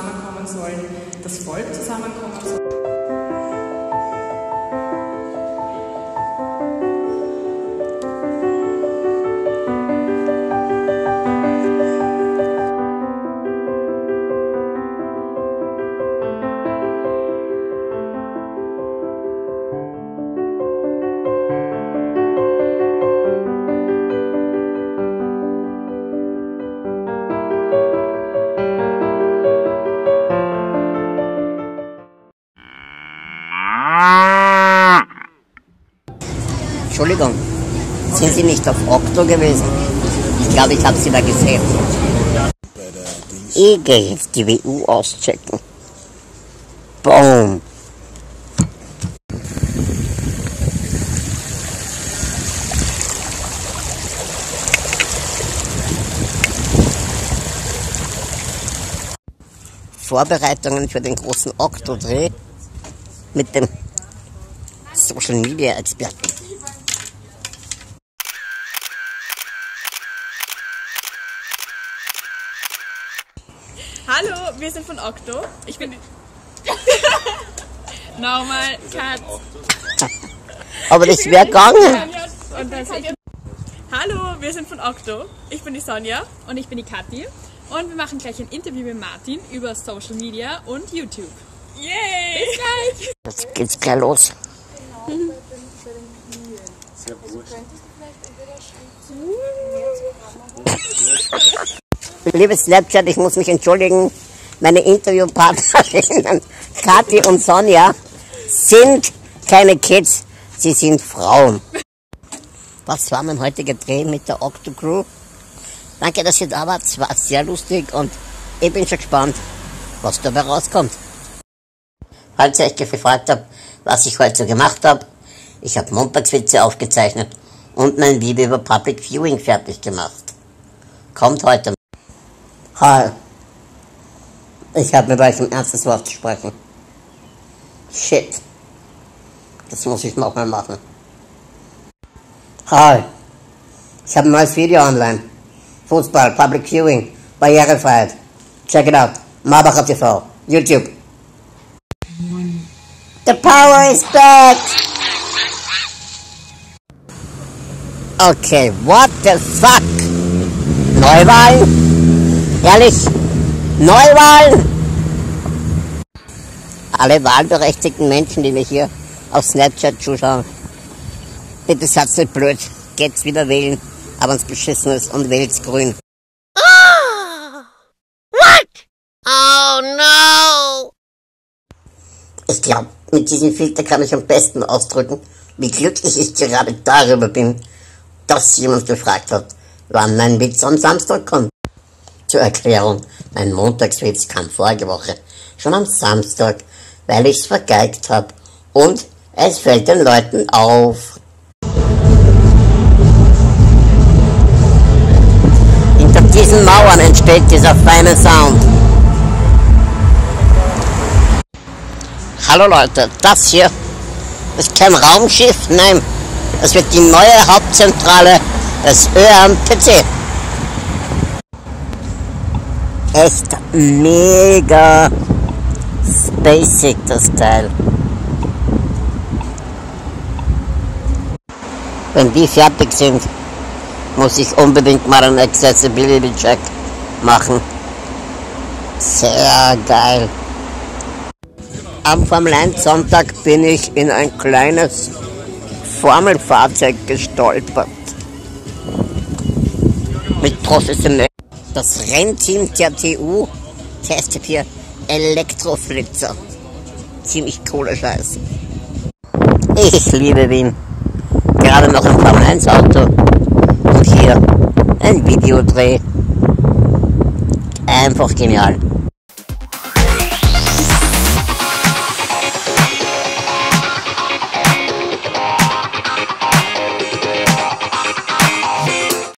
zusammenkommen sollen, das Volk zusammenkommen soll. Entschuldigung, sind Sie nicht auf Okto gewesen? Ich glaube, ich habe Sie da gesehen. Ich gehe jetzt die WU auschecken. Boom. Vorbereitungen für den großen Okto-Dreh mit dem Social Media Experten. Hallo, wir sind von Okto. Ich bin nochmal Kat. Aber das wäre gegangen. Hallo, wir sind von Okto. Ich bin die Sonja und ich bin die Kathi. Und wir machen gleich ein Interview mit Martin über Social Media und YouTube. Yay! Bis gleich! Jetzt geht's gleich los. Liebe Snapchat, ich muss mich entschuldigen. Meine Interviewpartnerinnen Kathi und Sonja sind keine Kids, sie sind Frauen. Was war mein heutiger Dreh mit der Okto Crew? Danke, dass ihr da wart. Es war sehr lustig und ich bin schon gespannt, was dabei rauskommt. Falls ihr euch gefragt habt, was ich heute so gemacht habe, ich habe Montagswitze aufgezeichnet und mein Video über Public Viewing fertig gemacht. Kommt heute. Hi. Ich habe mit euch ein ernstes Wort zu sprechen. Shit. Das muss ich nochmal machen. Hi. Ich habe ein neues Video online. Fußball, Public Viewing, Barrierefreiheit. Check it out. Marbacher TV, YouTube. The power is back! Okay, what the fuck? Neuwahlen? Ehrlich? Neuwahlen? Alle wahlberechtigten Menschen, die wir hier auf Snapchat zuschauen, bitte seid nicht blöd, geht's wieder wählen, aber uns beschissen ist und wählt's grün. Oh! What? Oh no! Ich glaube, mit diesem Filter kann ich am besten ausdrücken, wie glücklich ich gerade darüber bin, dass jemand gefragt hat, wann mein Witz am Samstag kommt. Zur Erklärung, mein Montagswitz kam vorige Woche schon am Samstag, weil ich's vergeigt habe und es fällt den Leuten auf. Hinter diesen Mauern entsteht dieser feine Sound. Hallo Leute, das hier ist kein Raumschiff, nein, das wird die neue Hauptzentrale des ÖMTC. Echt mega basic das Teil. Wenn die fertig sind, muss ich unbedingt mal einen Accessibility Check machen. Sehr geil. Am Formel 1 Sonntag bin ich in ein kleines Formelfahrzeug gestolpert. Mit professionell. Das Rennteam der TU testet hier Elektroflitzer. Ziemlich cooler Scheiß. Ich liebe Wien. Gerade noch ein Formel 1 Auto. Und hier ein Videodreh. Einfach genial.